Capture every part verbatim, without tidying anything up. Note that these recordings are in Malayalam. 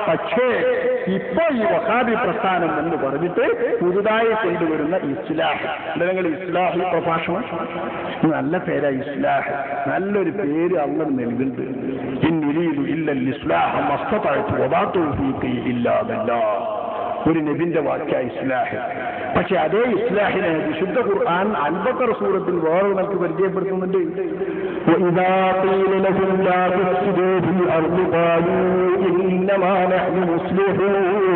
പക്ഷേ ഇപ്പൊ ഈ വഹാബി പ്രസ്ഥാനം എന്ന് പറഞ്ഞിട്ട് പുതുതായി കൊണ്ടുവരുന്ന ഇസ്ലാഹ്, അല്ലെങ്കിൽ ഇസ്ലാഹി പ്രഭാഷണം, നല്ല പേരാ ഇസ്ലാഹ്, നല്ലൊരു പേര് അള്ളാഹ് നൽകുന്നുണ്ട്. ഇൻ യുരീദു ഇല്ലൽ ഇസ്ലാഹ മസ്തതഅതു വമാ തൗഫീഖി ഇല്ലാ ബില്ലാഹ്. ഒരു നബിന്റെ വാക്യ ഇസ്ലാഹ്. പക്ഷെ അതേ ഇസ്ലാഹിനെ വിശുദ്ധ ഖുർആൻ അൽ-ബഖറ സൂറത്തിൽ വേറെ നമുക്ക് പരിചയപ്പെടുത്തുന്നുണ്ട്. വഇദാ ഖീല ലഹും ലാ തുഫ്സിദൂ ഫിൽ അർളി ഖാലൂ ഇന്നമാ നഹ്നു മുസ്ലിഹൂൻ.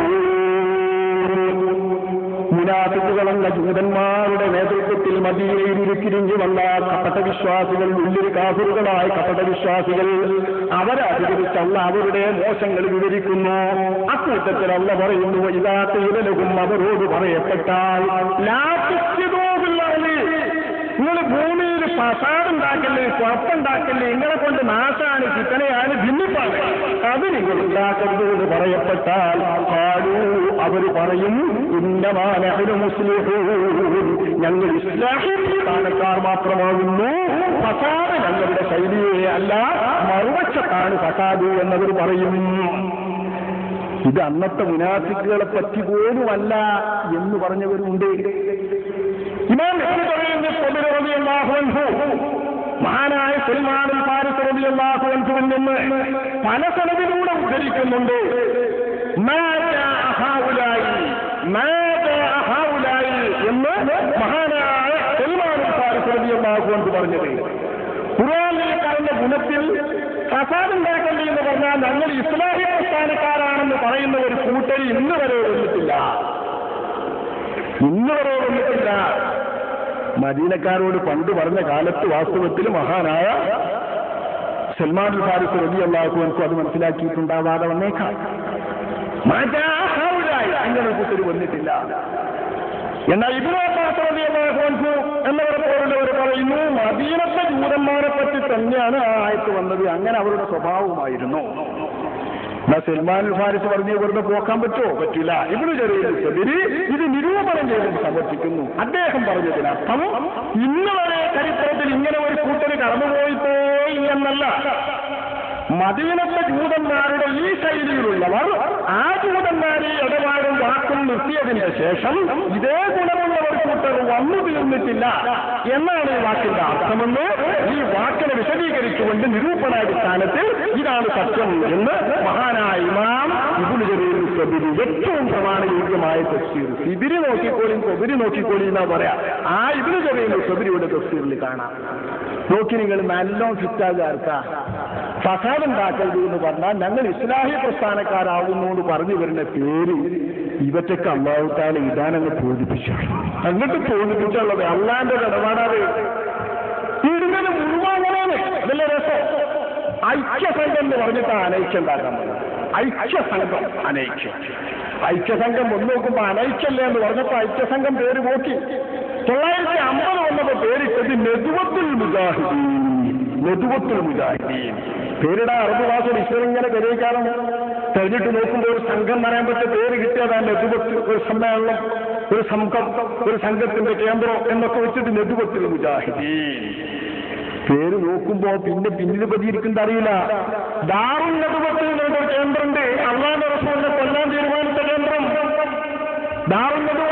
മുനാഫിക്കുകളെന്ന ജൂതന്മാരുടെ നേതൃത്വത്തിൽ മദീനയിൽ ഉരുത്തിരിഞ്ഞു വന്ന കപട വിശ്വാസികൾ, ഉള്ളിൽ കാഫിറുകളായ കപട വിശ്വാസികൾ, അവരെ അധികരിച്ച് അള്ള അവരുടെ മോശങ്ങൾ വിവരിക്കുന്നു. അക്കൂട്ടത്തിൽ അള്ള പറയുന്നു, ഇതാ തീരലകും അവരോട് പറയപ്പെട്ടാൽ ലാ തുഫ്സിദൂ ഫിൽ അർളി, നിങ്ങൾ ഭൂമിയിൽ ഫസാദുണ്ടാക്കല്ലേ, കുഴപ്പമുണ്ടാക്കല്ലേ, നിങ്ങളെ കൊണ്ട് നാശാണ്, ഫിത്നയാണ്, ഭിന്നിപ്പാണ്, അത് നിങ്ങൾ ഉണ്ടാക്കരുതെന്ന് പറയപ്പെട്ടാൽ ഖാലൂ, അവർ പറയും ഇന്നമാ നഹ്നു മുസ്ലിഹൂൻ, ഞങ്ങൾ ഇസ്ലാഹി സ്ഥാനക്കാർ മാത്രമാകുന്നു, ഫസാദ് ഞങ്ങളുടെ ശൈലിയെ അല്ല, മറുപക്ഷത്താണ് ഫസാദ് എന്നവർ പറയും. ഇത് അന്നത്തെ മുനാഫിക്കുകളെ പറ്റി പോലുമല്ല എന്ന് പറഞ്ഞവരുണ്ട്. ഇമാം ഇബ്നു ഖുറൈദ് റളിയല്ലാഹു അൻഹു, മഹാനായ സൽമാനുൽ ഫാരിസി റളിയല്ലാഹു അൻഹുവിൽ നിന്ന് പല സനദിലൂടെ ഉദ്ധരിക്കുന്നുണ്ട്. മാ ജാഅ ഹൗലായി മാ ജാഅ ഹൗലായി എന്ന് മഹാനായ സൽമാനുൽ ഫാരിസി റളിയല്ലാഹു അൻഹു പറഞ്ഞത്. ഖുർആനിൽ പറഞ്ഞ ഗുണത്തിൽ ഫസാദുണ്ടാക്കല്ലേ എന്ന് പറഞ്ഞാൽ ഞങ്ങൾ ഇസ്ലാഹി പ്രസ്ഥാനക്കാരാണെന്ന് പറയുന്ന ഒരു കൂട്ടർ ഇന്ന് വരെ വന്നിട്ടില്ല, ഇന്ന് വരെ വന്നിട്ടില്ല. മദീനക്കാരോട് പണ്ട് പറഞ്ഞ കാലത്ത് വാസ്തവത്തിൽ മഹാനായ സൽമാനുൽ ഫാരിസി റളിയല്ലാഹു അൻഹു അത് മനസ്സിലാക്കിയിട്ടുണ്ടാവാതെ വന്നേക്കാം. അങ്ങനെ കൂട്ടർ വന്നിട്ടില്ല. എന്നാൽ ഇബ്നു അബ്ബാസ് റളിയല്ലാഹു അൻഹു എന്നവരെ പോലുള്ളവർ പറയുന്നു, മദീനത്തെ ജൂതന്മാരെ പറ്റി തന്നെയാണ് ആ ആയത്ത് വന്നത്, അങ്ങനെ അവരുടെ സ്വഭാവമായിരുന്നു. എന്നാ സൽമാനുൽ ഫാരിസി പറഞ്ഞു വെറുതെ പോക്കാൻ പറ്റുമോ? പറ്റില്ല. ഇബ്നു ജരീർ സബരി ഇത് നിരൂപണം ചെയ്ത് സമർപ്പിക്കുന്നു. അദ്ദേഹം പറഞ്ഞതിനർത്ഥം ഇന്ന് വരെ ചരിത്രത്തിൽ ഇങ്ങനെ ഒരു കൂട്ടര് കടന്നുപോയിപ്പോയി എന്നല്ല, മദീനത്തെ ജൂതന്മാരുടെ ഈ ശൈലിയിലുള്ളവർ ആ ജൂതന്മാരെ ഇടപാടും വാക്കും നിർത്തിയതിന്റെ ശേഷം ഇതേ ഗുണമുള്ള ഒരു കൂട്ടർ വന്നു തീർന്നിട്ടില്ല എന്നാണ് ഈ വാക്കിന്റെ അർത്ഥമെന്ന് ഈ വാക്കിനെ വിശദീകരിച്ചുകൊണ്ട് നിരൂപണാടിസ്ഥാനത്തിൽ ഇതാണ് സത്യം എന്ന് മഹാനായ ഇമാം ഇബ്നു ജരീർ സബരി ഏറ്റവും പ്രമാണയോഗ്യമായ തഫ്സീർ, സിബിരി നോക്കിക്കോളിയും കൊബിരി നോക്കിക്കോളി എന്നാ പറയാ, ആ ഇബ്നു ജരീർ സബരിയുടെ തഫ്സീറിൽ കാണാം. നോക്കി നിങ്ങൾ നല്ലോ ഫിറ്റാകാർക്കാ ഫസാദുണ്ടാക്കരുത് എന്ന് പറഞ്ഞാൽ ഞങ്ങൾ ഇസ്ലാഹി പ്രസ്ഥാനക്കാരാവുന്നു എന്ന് പറഞ്ഞു വരുന്ന പേര് ഇവറ്റൊക്കെ അല്ലാഹു തആല ഇടാനങ്ങ് തോന്നിപ്പിച്ചാണ്. എന്നിട്ട് തോന്നിപ്പിച്ചുള്ളത് അള്ളാന്റെ ഇടപാടാതെ ഇടുന്നത് മുഴുവനാണ്. അതല്ല രസം. ഐക്യസംഘം എന്ന് പറഞ്ഞിട്ട് അനൈക്യം ഉണ്ടാക്കാൻ പറ്റും. ഐക്യസംഘം അനൈക്യം ഐക്യസംഘം ഒന്ന് നോക്കുമ്പോ അനൈക്യല്ലേ എന്ന് പറഞ്ഞപ്പോ ഐക്യസംഘം പേര് നോക്കി. തൊള്ളായിരത്തി അമ്പത് വന്നപ്പോ പേരിട്ടത് നെതുവത്തുൽ മുജാഹിദീൻ. നെതുവത്തുൽ മുജാഹിദീൻ പേരിടാൻ അറബ് ഭാഷയിൽ ഈശ്വരങ്ങനെ കരയിക്കാറും തെരഞ്ഞിട്ട് നോക്കുമ്പോൾ ഒരു സംഘം പറയാൻ പറ്റിയ പേര് കിട്ടിയതാണ് നെതുവത്ത്. ഒരു സമ്മേളനം, ഒരു സംഘം, ഒരു സംഘത്തിന്റെ കേന്ദ്രം എന്നൊക്കെ വെച്ചിട്ട് നെതുവത്തുൽ മുജാഹിദീൻ പേര് നോക്കുമ്പോ പിന്നെ പിന്നിൽ പതിയിരിക്കുന്നത് അറിയില്ല. ദാറുൽ നെതുവത്ത് എന്നൊരു കേന്ദ്രമുണ്ട്, അള്ളാഹുവിന്റെ റസൂലിനെ കൊല്ലാൻ തീരുമാനിച്ച കേന്ദ്രം ദാറുൽ നെതുവ.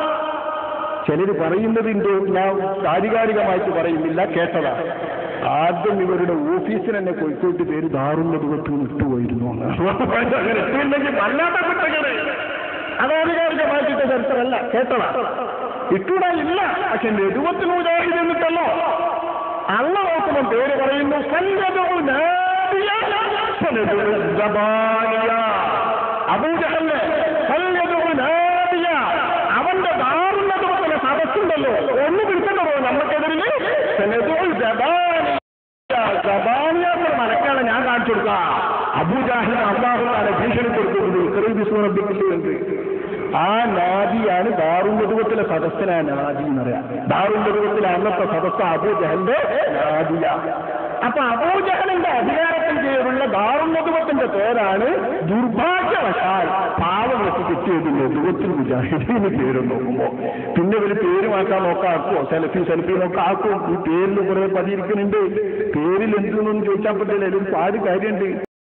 ചിലർ പറയുന്നതിന്റെ ഞാൻ ആധികാരികമായിട്ട് പറയുന്നില്ല, കേട്ടതാ. ആദ്യം ഇവരുടെ ഓഫീസിന് തന്നെ കോഴിക്കോട്ട് പേര് ദാറുൽ നെതുവത്ത് ഇട്ടുപോയിരുന്നു. അങ്ങനെ ഇട്ടില്ലെങ്കിൽ വല്ലാത്ത കുറ്റങ്ങള്. അത് ആധികാരികമായിട്ട് ചരിത്രമല്ല, കേട്ടതാ. ഇട്ടൂടാ ഇല്ല. പക്ഷെ നെതുവത്തിൽ മുജാഹിദ് എന്നിട്ടല്ലോ അള്ള നോക്കുമ്പോൾ പേര് പറയുന്നു. അബൂജഹലിനെ അവന്റെ ദാറുൽ നെതുവത്തിലെ സദസ്സുണ്ടല്ലോ, ഒന്ന് പിടിച്ചോ നമുക്കെതിരില് മനക്കാണ് ഞാൻ കാണിച്ചു കൊടുക്കാം. അബൂജാഹിൽ അള്ളാഹു തആല ഭീഷണിപ്പെടുത്തുന്നത് ആ നാദിയാണ് ദാറുൽ നെതുവത്തിലെ സദസ്സനായ നാദി എന്നറിയാം. ദാറുൽ നെതുവത്തിലെ അന്നത്തെ സദസ്സ് അബൂജഹലിന്റെ നാദിയ. അപ്പൊ അബൂജഹലിന്റെ അധികാരത്തിൽ കീഴിലുള്ള ദാറുൽ നെതുവത്തിന്റെ പേരാണ് ദുർഭാഗ്യവശാൽ പാവങ്ങൾക്ക് കിട്ടിയത് നെതുവത്തുൽ മുജാഹിദീന് പേര് നോക്കുമ്പോ. പിന്നെ ഒരു പേര് മാറ്റാൻ നോക്കാക്കുവോ? സെൽഫി സെൽഫി നോക്കാൻ ആക്കും. ഈ പേരിൽ കുറെ പതിയിരിക്കുന്നുണ്ട്. പേരിൽ എന്തെന്നൊന്നും ചോദിച്ചാൽ പറ്റില്ല, ഒരു പാട് കാര്യമുണ്ട്.